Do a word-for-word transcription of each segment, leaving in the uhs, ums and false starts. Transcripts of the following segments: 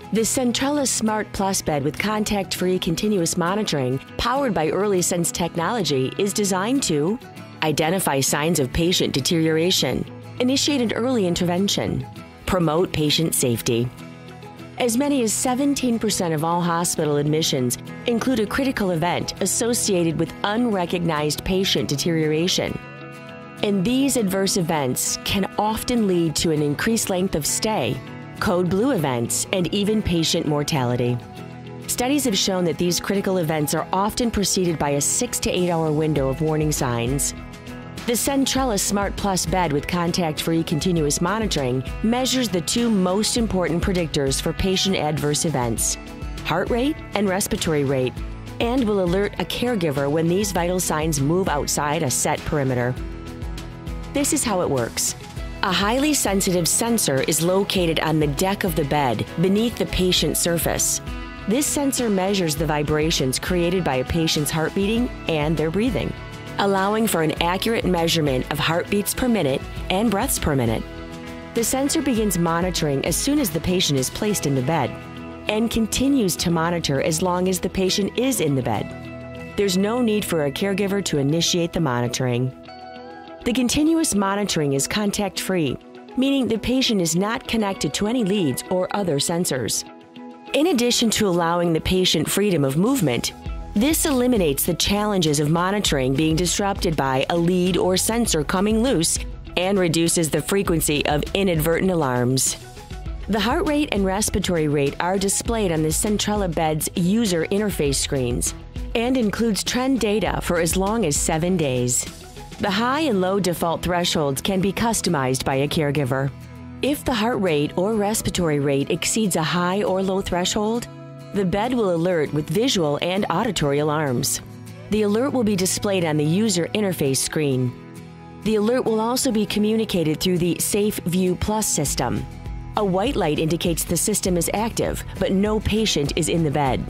The Centrella Smart Bed with contact-free continuous monitoring, powered by EarlySense technology, is designed to identify signs of patient deterioration, initiate an early intervention, promote patient safety. As many as seventeen percent of all hospital admissions include a critical event associated with unrecognized patient deterioration. And these adverse events can often lead to an increased length of stay, code blue events, and even patient mortality. Studies have shown that these critical events are often preceded by a six to eight hour window of warning signs. The Centrella Smart Bed with contact-free continuous monitoring measures the two most important predictors for patient adverse events, heart rate and respiratory rate, and will alert a caregiver when these vital signs move outside a set perimeter. This is how it works. A highly sensitive sensor is located on the deck of the bed beneath the patient's surface. This sensor measures the vibrations created by a patient's heart beating and their breathing, allowing for an accurate measurement of heartbeats per minute and breaths per minute. The sensor begins monitoring as soon as the patient is placed in the bed and continues to monitor as long as the patient is in the bed. There's no need for a caregiver to initiate the monitoring. The continuous monitoring is contact-free, meaning the patient is not connected to any leads or other sensors. In addition to allowing the patient freedom of movement, this eliminates the challenges of monitoring being disrupted by a lead or sensor coming loose and reduces the frequency of inadvertent alarms. The heart rate and respiratory rate are displayed on the Centrella Bed's user interface screens and includes trend data for as long as seven days. The high and low default thresholds can be customized by a caregiver. If the heart rate or respiratory rate exceeds a high or low threshold, the bed will alert with visual and auditory alarms. The alert will be displayed on the user interface screen. The alert will also be communicated through the Safe View Plus system. A white light indicates the system is active, but no patient is in the bed.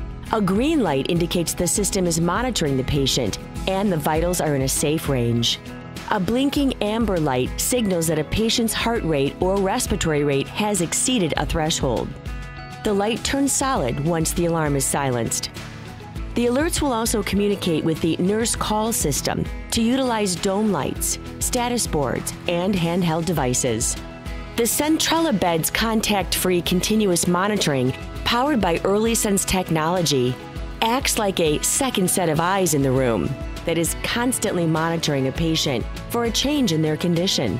A green light indicates the system is monitoring the patient and the vitals are in a safe range. A blinking amber light signals that a patient's heart rate or respiratory rate has exceeded a threshold. The light turns solid once the alarm is silenced. The alerts will also communicate with the nurse call system to utilize dome lights, status boards, and handheld devices. The Centrella Bed's contact-free continuous monitoring, powered by EarlySense technology, acts like a second set of eyes in the room that is constantly monitoring a patient for a change in their condition.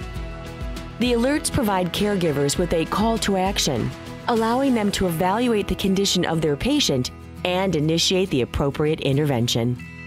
The alerts provide caregivers with a call to action, allowing them to evaluate the condition of their patient and initiate the appropriate intervention.